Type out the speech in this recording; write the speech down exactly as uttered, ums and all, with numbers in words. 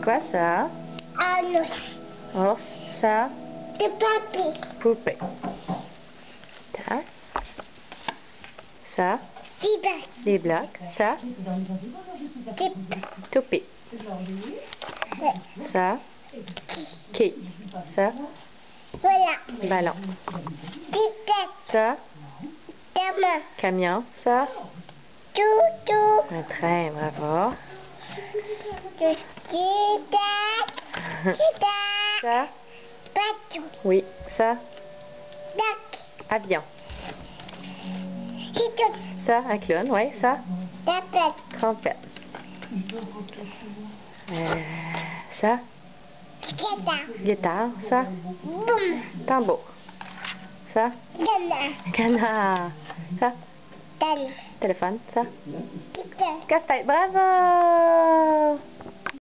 C'est quoi ça? Un ours. Ours, ça? Des papis. Poupée. Tac. Ça? Des bacs. Des blocs. Ça? Des Toupie. Ça? Quille. Ça? Voilà. Ballon. Des têtes. Ça? Des mains. Camion. Ça? Tout, tout. Un train, bravo. Des têtes. Des têtes. Ça? Bateau. Oui. Ça? Dac. Avion. C'est tout. Ça? Un clown. Oui. Ça? Tapette. Trompette. Euh, ça? Guitare. Guitare. Ça? Boum. Tambour. Ça? Canard. Canard. Ça? Dan. Téléphone. Ça? Guitare. Casse-tête. Bravo!